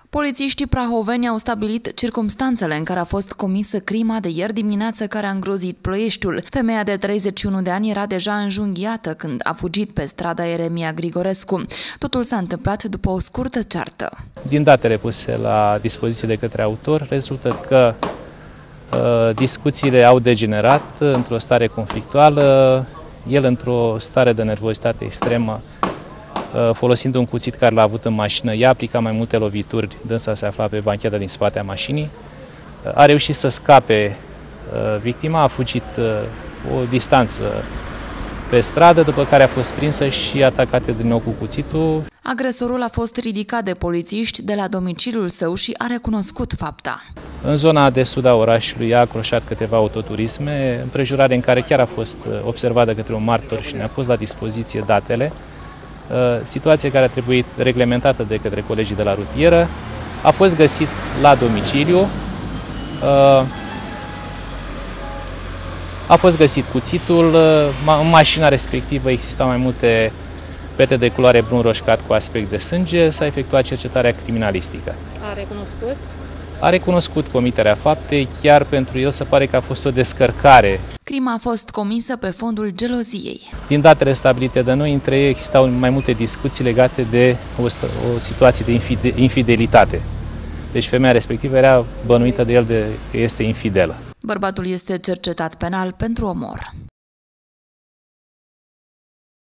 Polițiștii prahoveni au stabilit circumstanțele în care a fost comisă crima de ieri dimineață care a îngrozit Ploieștiul. Femeia de 31 de ani era deja înjunghiată când a fugit pe strada Ieremia Grigorescu. Totul s-a întâmplat după o scurtă ceartă. Din datele puse la dispoziție de către autor, rezultă că discuțiile au degenerat într-o stare conflictuală, el într-o stare de nervozitate extremă, folosind un cuțit care l-a avut în mașină, i-a aplicat mai multe lovituri, dânsa se afla pe bancheta din spate a mașinii, a reușit să scape victima, a fugit o distanță pe stradă, după care a fost prinsă și atacată din nou cu cuțitul. Agresorul a fost ridicat de polițiști de la domiciliul său și a recunoscut fapta. În zona de sud a orașului a acroșat câteva autoturisme, împrejurare în care chiar a fost observată de către un martor și ne-a fost la dispoziție datele. Situație care a trebuit reglementată de către colegii de la rutieră. A fost găsit la domiciliu, a fost găsit cuțitul, în mașina respectivă existau mai multe pete de culoare brun roșcat cu aspect de sânge, s-a efectuat cercetarea criminalistică. A recunoscut? A recunoscut comiterea faptei, chiar pentru el se pare că a fost o descărcare. Crima a fost comisă pe fondul geloziei. Din datele stabilite de noi, între ei existau mai multe discuții legate de o situație de infidelitate. Deci femeia respectivă era bănuită de el că este infidelă. Bărbatul este cercetat penal pentru omor.